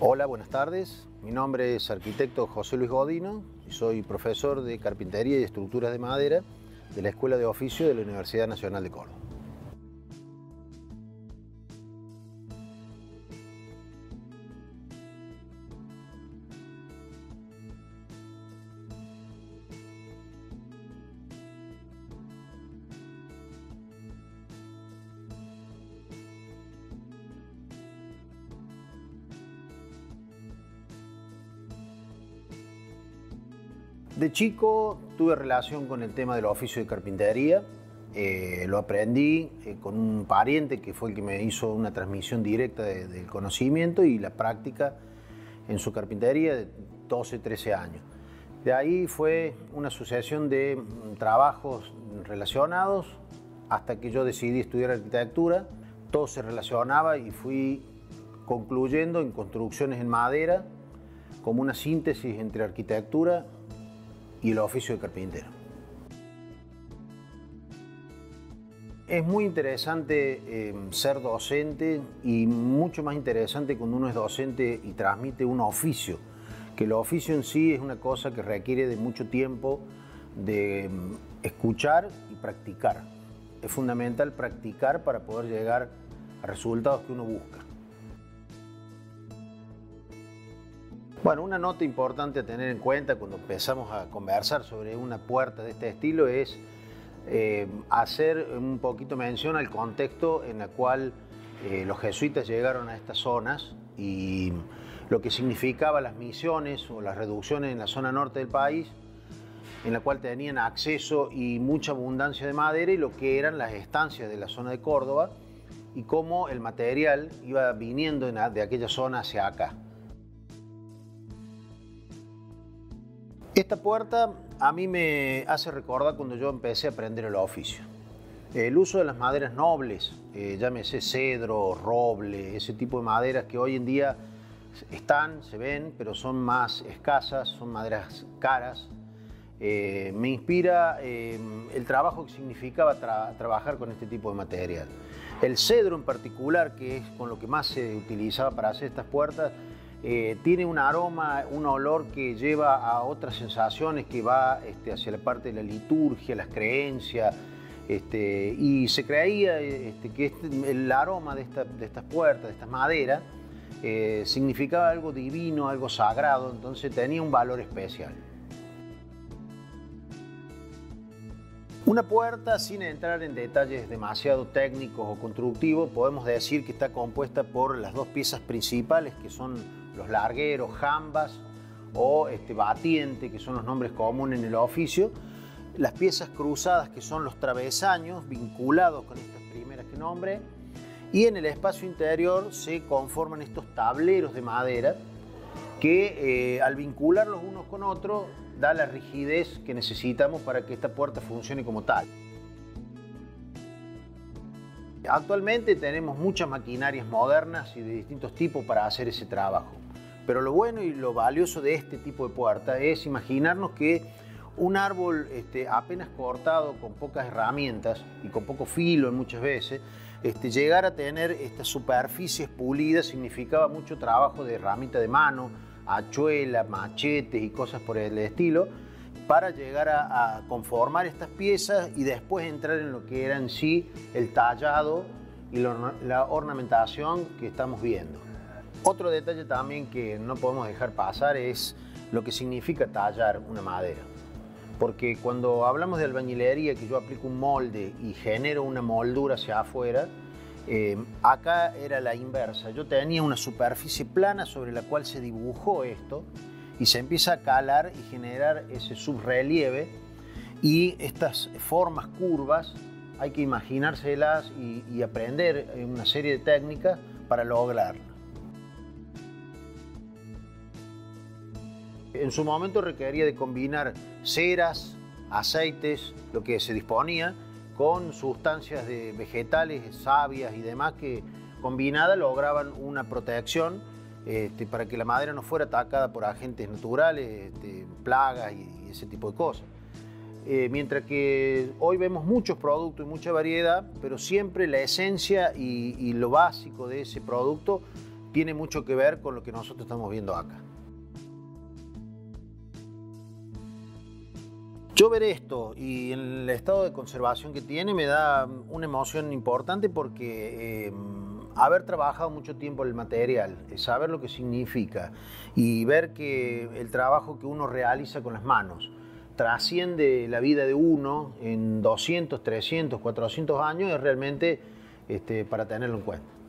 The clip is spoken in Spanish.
Hola, buenas tardes. Mi nombre es arquitecto José Luis Godino y soy profesor de Carpintería y Estructuras de Madera de la Escuela de Oficio de la Universidad Nacional de Córdoba. De chico tuve relación con el tema del oficio de carpintería. Lo aprendí con un pariente que fue el que me hizo una transmisión directa del conocimiento y la práctica en su carpintería de 12, 13 años. De ahí fue una sucesión de trabajos relacionados hasta que yo decidí estudiar arquitectura. Todo se relacionaba y fui concluyendo en construcciones en madera como una síntesis entre arquitectura y el oficio de carpintero. Es muy interesante ser docente y mucho más interesante cuando uno es docente y transmite un oficio, que el oficio en sí es una cosa que requiere de mucho tiempo de escuchar y practicar. Es fundamental practicar para poder llegar a resultados que uno busca. Bueno, una nota importante a tener en cuenta cuando empezamos a conversar sobre una puerta de este estilo es hacer un poquito mención al contexto en el cual los jesuitas llegaron a estas zonas y lo que significaba las misiones o las reducciones en la zona norte del país, en la cual tenían acceso y mucha abundancia de madera, y lo que eran las estancias de la zona de Córdoba y cómo el material iba viniendo de aquella zona hacia acá. Esta puerta a mí me hace recordar cuando yo empecé a aprender el oficio. El uso de las maderas nobles, llámese cedro, roble, ese tipo de maderas que hoy en día se ven, pero son más escasas, son maderas caras. Me inspira el trabajo que significaba trabajar con este tipo de material. El cedro en particular, que es con lo que más se utilizaba para hacer estas puertas, tiene un aroma, un olor que lleva a otras sensaciones, que va hacia la parte de la liturgia, las creencias, y se creía que el aroma de estas puertas, de estas maderas, significaba algo divino, algo sagrado, entonces tenía un valor especial. Una puerta, sin entrar en detalles demasiado técnicos o constructivos, podemos decir que está compuesta por las dos piezas principales, que son los largueros, jambas o batiente, que son los nombres comunes en el oficio. Las piezas cruzadas, que son los travesaños, vinculados con estas primeras que nombré. Y en el espacio interior se conforman estos tableros de madera que al vincularlos unos con otros da la rigidez que necesitamos para que esta puerta funcione como tal. Actualmente tenemos muchas maquinarias modernas y de distintos tipos para hacer ese trabajo. Pero lo bueno y lo valioso de este tipo de puerta es imaginarnos que un árbol apenas cortado, con pocas herramientas y con poco filo muchas veces, llegar a tener estas superficies pulidas significaba mucho trabajo de herramienta de mano, hachuelas, machetes y cosas por el estilo, para llegar a conformar estas piezas y después entrar en lo que era en sí el tallado y la ornamentación que estamos viendo. Otro detalle también que no podemos dejar pasar es lo que significa tallar una madera. Porque cuando hablamos de albañilería, que yo aplico un molde y genero una moldura hacia afuera, acá era la inversa. Yo tenía una superficie plana sobre la cual se dibujó esto y se empieza a calar y generar ese subrelieve, y estas formas curvas hay que imaginárselas y aprender una serie de técnicas para lograrlo. En su momento requería de combinar ceras, aceites, lo que se disponía, con sustancias vegetales, sabias y demás que combinadas lograban una protección para que la madera no fuera atacada por agentes naturales, plagas y ese tipo de cosas. Mientras que hoy vemos muchos productos y mucha variedad, pero siempre la esencia y lo básico de ese producto tiene mucho que ver con lo que nosotros estamos viendo acá. Yo ver esto y el estado de conservación que tiene me da una emoción importante porque haber trabajado mucho tiempo el material, saber lo que significa y ver que el trabajo que uno realiza con las manos trasciende la vida de uno en 200, 300, 400 años es realmente para tenerlo en cuenta.